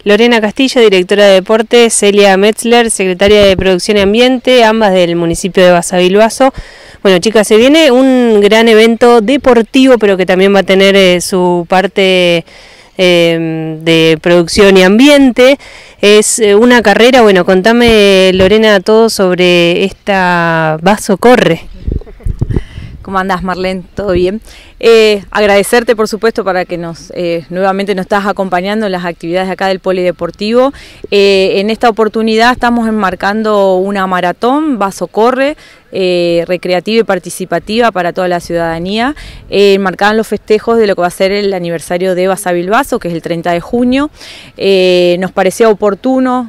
Lorena Castillo, directora de deportes, Celia Metzler, secretaria de Producción y Ambiente, ambas del municipio de Basavilbaso. Bueno, chicas, se viene un gran evento deportivo, pero que también va a tener su parte de producción y ambiente. Es una carrera. Bueno, contame, Lorena, todo sobre esta Vaso Corre. ¿Cómo andás, Marlene? ¿Todo bien? Agradecerte, por supuesto, para que nuevamente nos estás acompañando en las actividades acá del Polideportivo. En esta oportunidad estamos enmarcando una maratón, Vaso Corre, recreativa y participativa para toda la ciudadanía, enmarcada en los festejos de lo que va a ser el aniversario de Basavilbaso, que es el 30 de junio. Nos parecía oportuno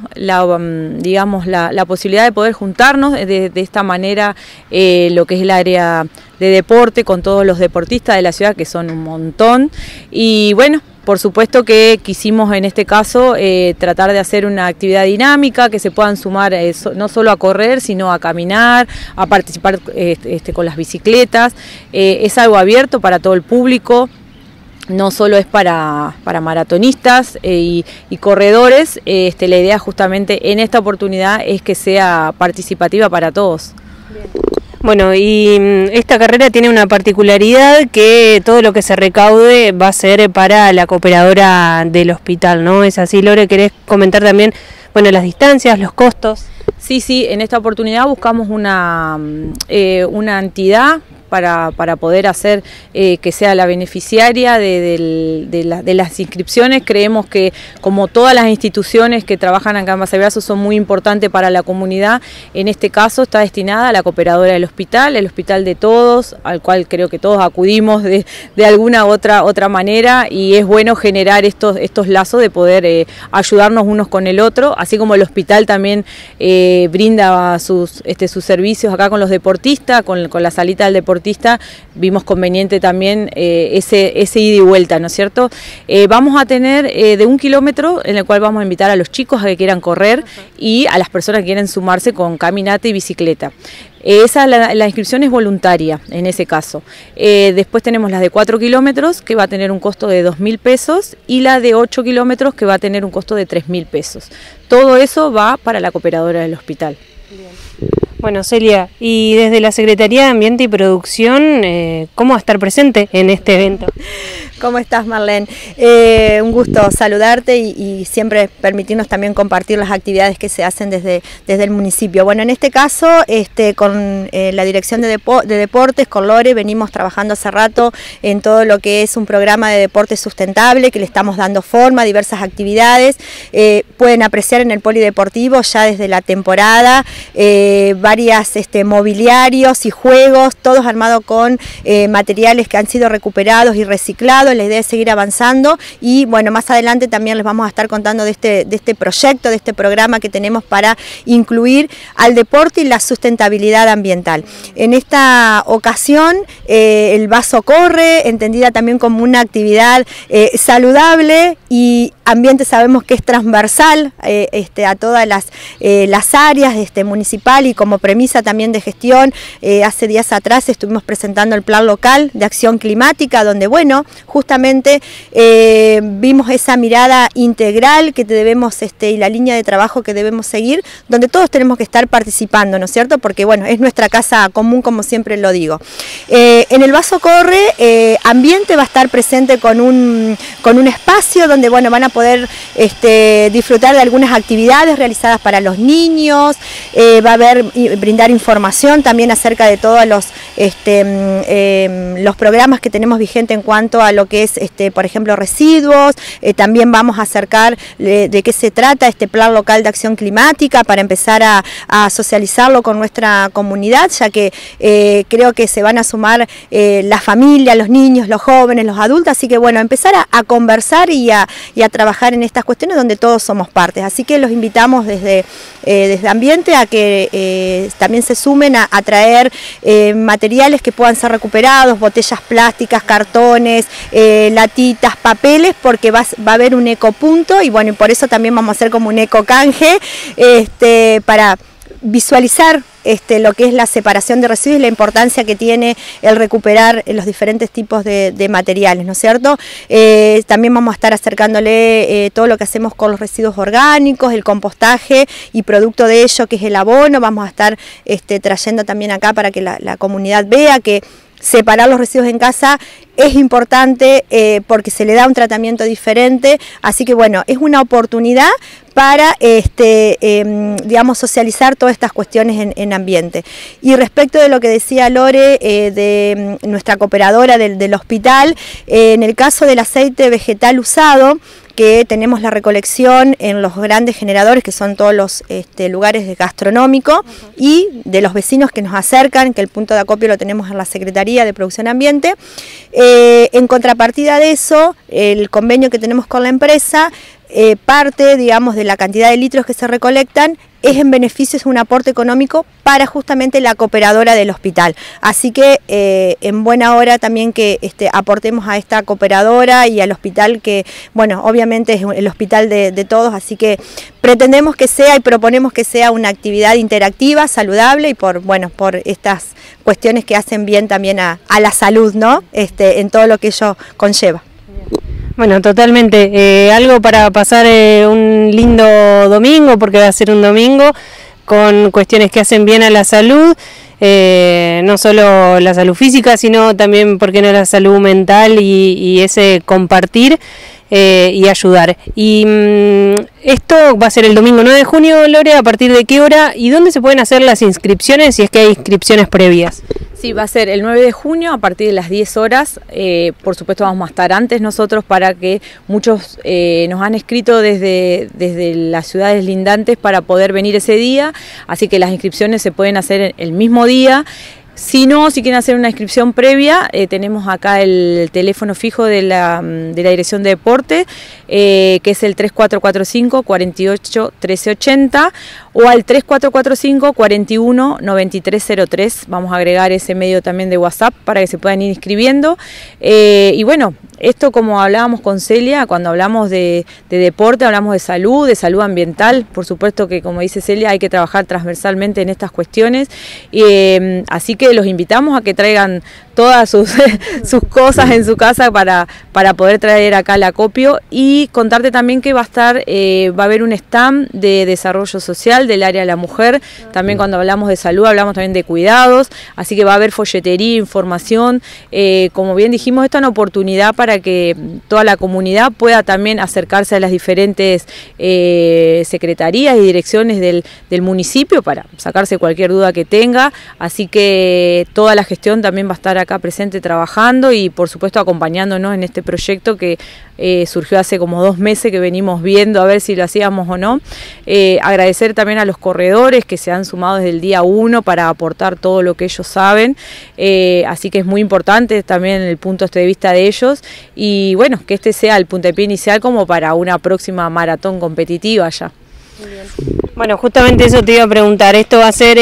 la posibilidad de poder juntarnos de esta manera, lo que es el área de deporte, con todos los deportistas de la ciudad, que son un montón. Y bueno, por supuesto que quisimos en este caso tratar de hacer una actividad dinámica, que se puedan sumar no solo a correr, sino a caminar, a participar con las bicicletas. Es algo abierto para todo el público, no solo es para maratonistas y corredores. La idea justamente en esta oportunidad es que sea participativa para todos. Bien. Bueno, y esta carrera tiene una particularidad, que todo lo que se recaude va a ser para la cooperadora del hospital, ¿no? ¿Es así, Lore? ¿Querés comentar también, bueno, las distancias, los costos? Sí, en esta oportunidad buscamos una entidad para poder hacer que sea la beneficiaria de las inscripciones. Creemos que, como todas las instituciones que trabajan acá en Basavilbaso, son muy importantes para la comunidad. En este caso está destinada a la cooperadora del hospital, el hospital de todos, al cual creo que todos acudimos de alguna otra manera, y es bueno generar estos lazos de poder ayudarnos unos con el otro, así como el hospital también brinda sus servicios acá con los deportistas, con la salita del deportista. Vimos conveniente también ese ida y vuelta, ¿no es cierto? Vamos a tener de 1 kilómetro, en el cual vamos a invitar a los chicos a que quieran correr y a las personas que quieren sumarse con caminata y bicicleta. La inscripción es voluntaria en ese caso. Después tenemos las de 4 kilómetros, que va a tener un costo de 2.000 pesos, y la de 8 kilómetros, que va a tener un costo de 3.000 pesos. Todo eso va para la cooperadora del hospital. Bien. Bueno, Celia, y desde la Secretaría de Ambiente y Producción, ¿cómo va a estar presente en este evento? ¿Cómo estás, Marlene? Un gusto saludarte y siempre permitirnos también compartir las actividades que se hacen desde el municipio. Bueno, en este caso, con la Dirección de Deportes, con Lore, venimos trabajando hace rato en todo lo que es un programa de deporte sustentable, que le estamos dando forma a diversas actividades. Pueden apreciar en el Polideportivo ya desde la temporada varias mobiliarios y juegos, todos armados con materiales que han sido recuperados y reciclados. La idea es seguir avanzando y, bueno, más adelante también les vamos a estar contando de este proyecto, de este programa que tenemos para incluir al deporte y la sustentabilidad ambiental. En esta ocasión, el Vaso Corre, entendida también como una actividad saludable, y ambiente sabemos que es transversal a todas las áreas municipal, y como premisa también de gestión. Hace días atrás estuvimos presentando el Plan Local de Acción Climática, donde, bueno, justamente vimos esa mirada integral que debemos y la línea de trabajo que debemos seguir, donde todos tenemos que estar participando, ¿no es cierto? Porque, bueno, es nuestra casa común, como siempre lo digo. En el Vaso Corre, ambiente va a estar presente con un espacio donde, bueno, van a poder disfrutar de algunas actividades realizadas para los niños. Va a brindar información también acerca de todos los programas que tenemos vigentes en cuanto a lo que es, por ejemplo, residuos. También vamos a acercar de qué se trata este Plan Local de Acción Climática, para empezar a socializarlo con nuestra comunidad, ya que creo que se van a sumar la familia, los niños, los jóvenes, los adultos. Así que, bueno, empezar a conversar y a trabajar en estas cuestiones donde todos somos partes. Así que los invitamos desde Ambiente a que también se sumen a traer materiales que puedan ser recuperados, botellas plásticas, cartones, latitas, papeles, porque va a haber un ecopunto, y, bueno, y por eso también vamos a hacer como un ecocanje para visualizar lo que es la separación de residuos y la importancia que tiene el recuperar los diferentes tipos de materiales, ¿no es cierto? También vamos a estar acercándole todo lo que hacemos con los residuos orgánicos, el compostaje y producto de ello que es el abono. Vamos a estar trayendo también acá para que la comunidad vea que separar los residuos en casa es importante porque se le da un tratamiento diferente, así que bueno, es una oportunidad para digamos, socializar todas estas cuestiones en ambiente. Y respecto de lo que decía Lore, de nuestra cooperadora del hospital, en el caso del aceite vegetal usado, que tenemos la recolección en los grandes generadores, que son todos los lugares gastronómicos, y de los vecinos que nos acercan, que el punto de acopio lo tenemos en la Secretaría de Producción Ambiente. En contrapartida de eso, el convenio que tenemos con la empresa, parte, digamos, de la cantidad de litros que se recolectan es en beneficio, es un aporte económico para justamente la cooperadora del hospital. Así que en buena hora también que aportemos a esta cooperadora y al hospital, que bueno, obviamente es el hospital de todos, así que pretendemos que sea y proponemos que sea una actividad interactiva, saludable y por estas cuestiones que hacen bien también a la salud, ¿no? En todo lo que ello conlleva. Bueno, totalmente. Algo para pasar un lindo domingo, porque va a ser un domingo con cuestiones que hacen bien a la salud, no solo la salud física, sino también, ¿por qué no?, la salud mental y ese compartir y ayudar. Y esto va a ser el domingo 9 de junio, Lore, ¿a partir de qué hora? ¿Y dónde se pueden hacer las inscripciones, si es que hay inscripciones previas? Sí, va a ser el 9 de junio a partir de las 10 horas. Por supuesto vamos a estar antes nosotros para que muchos nos han escrito desde las ciudades lindantes para poder venir ese día, así que las inscripciones se pueden hacer el mismo día. Si no, si quieren hacer una inscripción previa, tenemos acá el teléfono fijo de la Dirección de Deporte, que es el 3445 48 1380 o al 3445 41 9303. Vamos a agregar ese medio también de WhatsApp para que se puedan ir inscribiendo. Y bueno, esto, como hablábamos con Celia, cuando hablamos de deporte, hablamos de salud ambiental. Por supuesto que, como dice Celia, hay que trabajar transversalmente en estas cuestiones. Así que los invitamos a que traigan todas sus cosas en su casa para poder traer acá el acopio, y contarte también que va a haber un stand de desarrollo social del área de la mujer. También cuando hablamos de salud hablamos también de cuidados, así que va a haber folletería, información. Como bien dijimos, esta es una oportunidad para que toda la comunidad pueda también acercarse a las diferentes secretarías y direcciones del municipio para sacarse cualquier duda que tenga, así que toda la gestión también va a estar acá presente trabajando y por supuesto acompañándonos en este proyecto que surgió hace como 2 meses, que venimos viendo a ver si lo hacíamos o no. Agradecer también a los corredores que se han sumado desde el día 1 para aportar todo lo que ellos saben, así que es muy importante también el punto de vista de ellos, y bueno, que este sea el puntapié inicial como para una próxima maratón competitiva ya. Muy bien. Bueno, justamente eso te iba a preguntar. Esto va a ser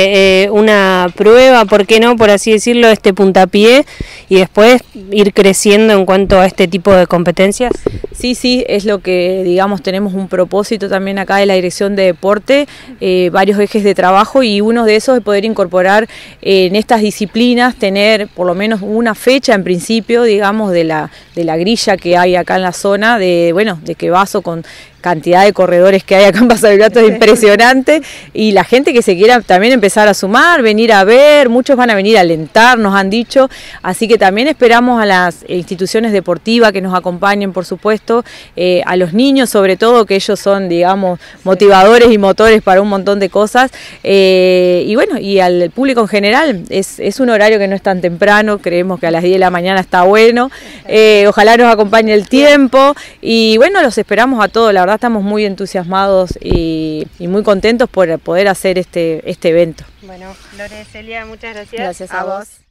una prueba, ¿por qué no?, por así decirlo, este puntapié, y después ir creciendo en cuanto a este tipo de competencias. Sí, es lo que, digamos, tenemos un propósito también acá de la Dirección de Deporte, varios ejes de trabajo, y uno de esos es poder incorporar en estas disciplinas, tener por lo menos una fecha en principio, digamos, de la grilla que hay acá en la zona, de que Vaso, con cantidad de corredores que hay acá en Vaso del Gato, es impresionante, y la gente que se quiera también empezar a sumar, venir a ver, muchos van a venir a alentar, nos han dicho, así que también esperamos a las instituciones deportivas que nos acompañen, por supuesto, a los niños sobre todo, que ellos son, digamos, motivadores y motores para un montón de cosas, y bueno, y al público en general. Es un horario que no es tan temprano, creemos que a las 10 de la mañana está bueno, ojalá nos acompañe el tiempo, y bueno, los esperamos a todos, la verdad estamos muy entusiasmados y muy contentos por poder hacer este evento. Bueno, Lore, Celia, muchas gracias. Gracias a vos.